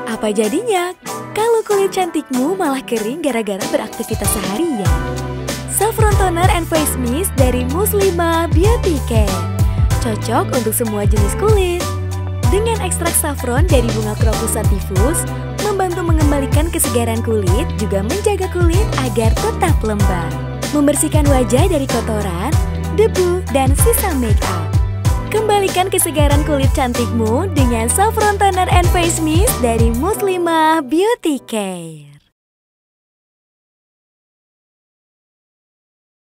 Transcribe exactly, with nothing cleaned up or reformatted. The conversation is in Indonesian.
Apa jadinya kalau kulit cantikmu malah kering gara-gara beraktivitas seharian? Saffron Toner and Face Mist dari Muslimah Beauty Care cocok untuk semua jenis kulit. Dengan ekstrak saffron dari bunga Crocus sativus, membantu mengembalikan kesegaran kulit, juga menjaga kulit agar tetap lembab. Membersihkan wajah dari kotoran, debu, dan sisa make up. Kembalikan kesegaran kulit cantikmu dengan Saffron Toner and Face Mist dari Muslimah Beauty Care.